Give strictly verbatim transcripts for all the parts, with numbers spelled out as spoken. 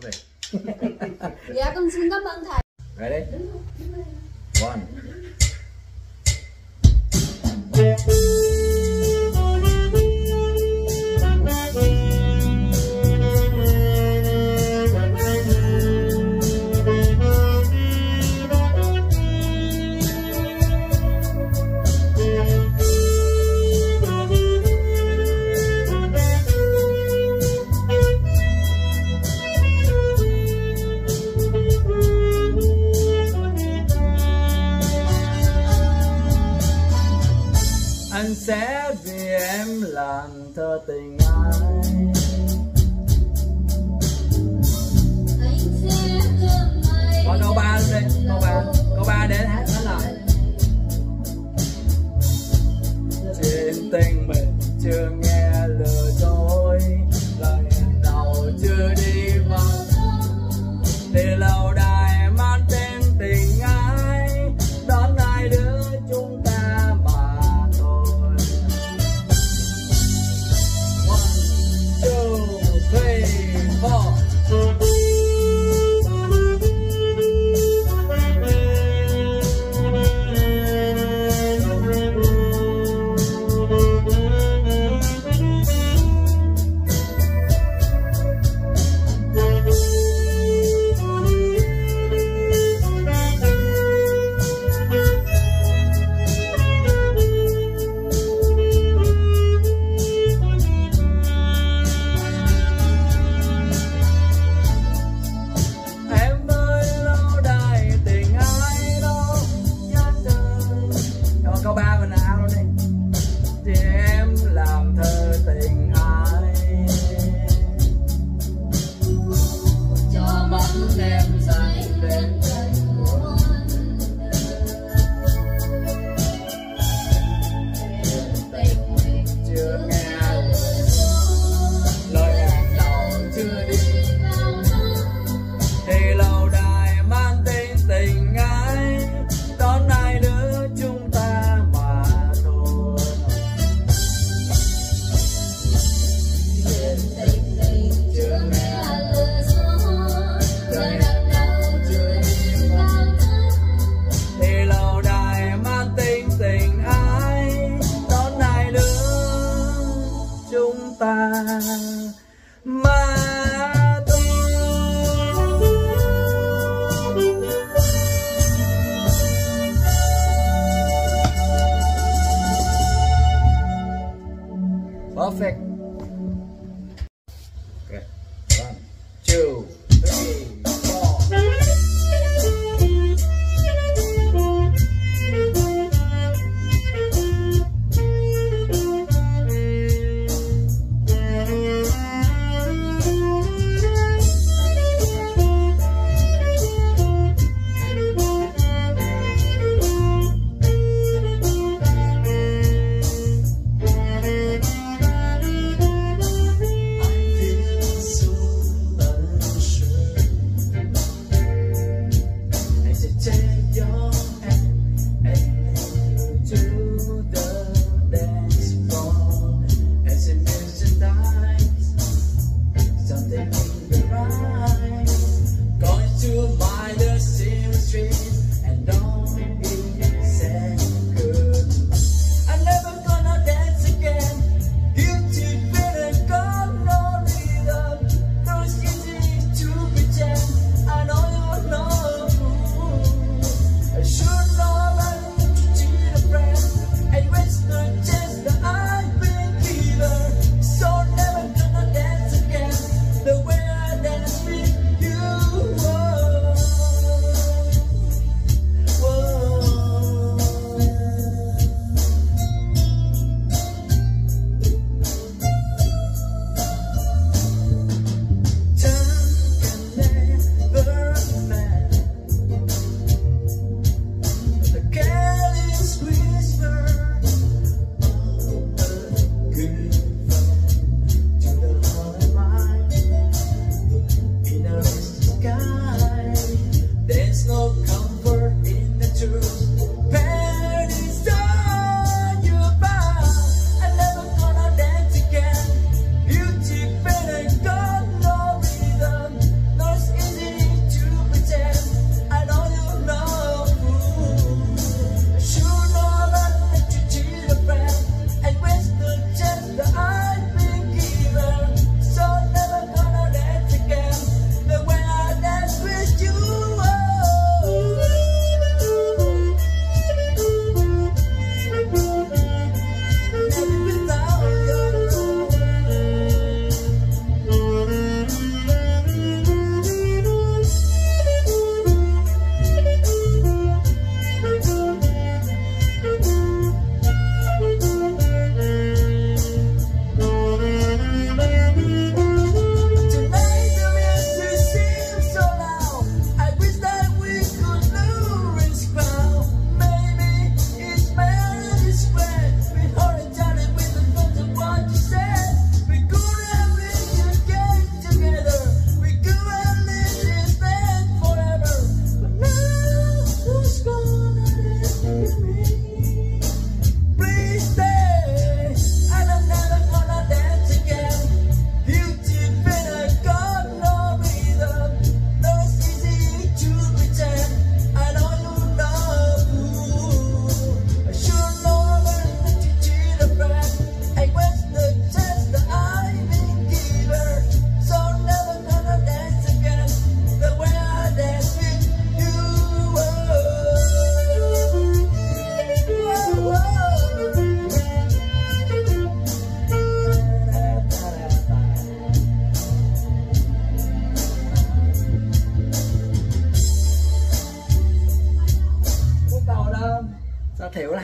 về. Dạ con xin cảm ơn thầy. Ready? One. Anh sẽ vì em làm thơ tình ai. Còn câu ba đi, câu ba, câu ba để hát hết rồi. Chuyện tình mình chưa nghe lừa dối, lời hẹn đầu chưa đi vòng, thì lâu đài mang tên tình ai, đón ai đứa chúng ta mà thôi. One, two.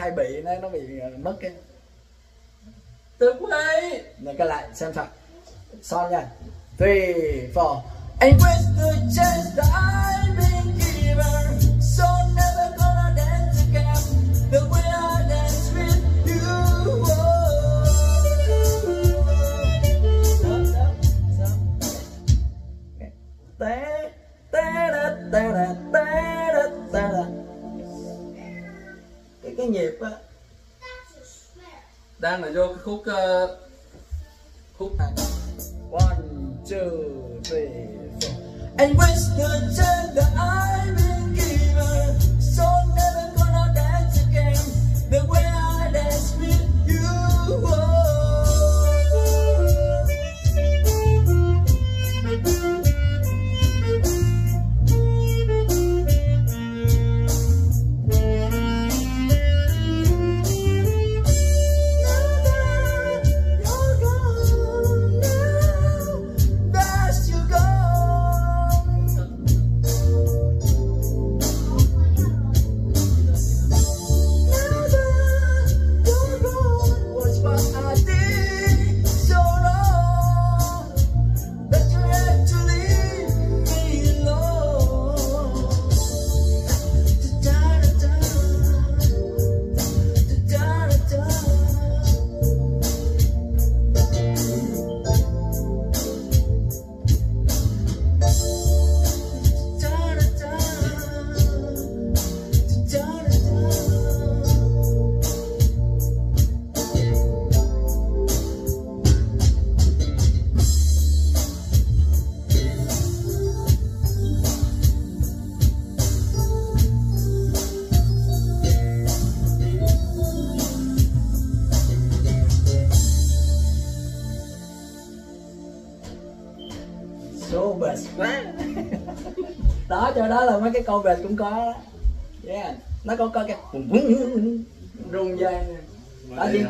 hay bị nó nó bị mất cái từ quay. Rồi cái lại xem sao. Son nha. Three, four. And with the chance that I've been given, so never gonna dance again the way I dance with you. Stop, stop, stop. Okay. Ta ta da ta da ta da ta da. Cái cái nhịp á. Đang là vô cái khúc uh, khúc này. One, two, three, four. And with the chance that I've been given, so never gonna dance again the way I dance with you. Số bệt quá. Đó, cho đó là mấy cái câu bệt cũng có đó. Yeah. Nó có có cái rung dây nè. Đó đi.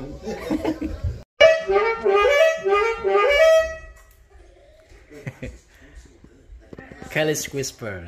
Kelly's Whisper.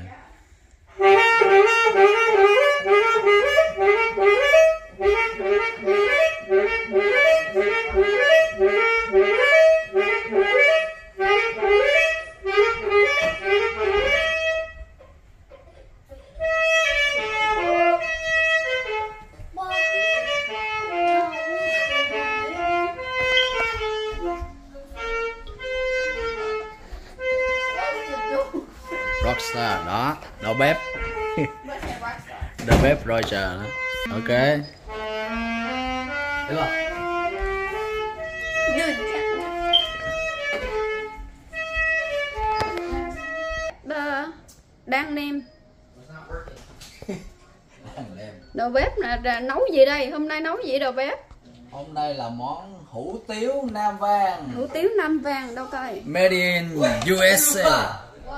Rockstar đó, đầu bếp. Đầu bếp Roger đó. Ok. Được không? Đang nêm. Đầu bếp là nấu gì đây? Hôm nay nấu gì đầu bếp? Hôm nay là món hủ tiếu Nam Vang. Hủ tiếu Nam Vang đâu coi. Made in u ét a.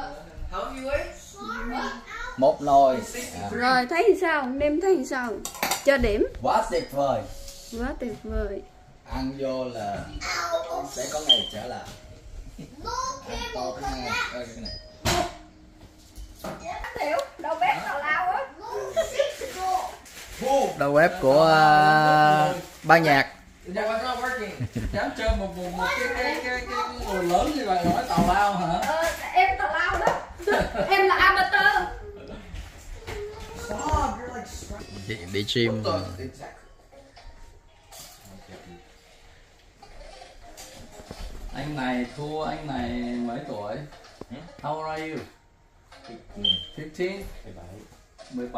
Một nồi. À. Rồi thấy thì sao? Nêm thấy thì sao? Cho điểm. Quá tuyệt vời. Quá tuyệt vời. Ăn vô là sẽ có ngày trở lại. Ăn to cái này. Ơ cái này. Hiểu, đầu bếp tào lao á. Đầu bếp của uh, ban nhạc. Dám chơi một một, một cái cái cái cái nồi lớn như vậy nói tào lao hả? Ờ, em tào lao đó. Em là amateur. Đi, đi gym. Anh này thua anh này mấy tuổi? How old are you? fifteen. mười bảy.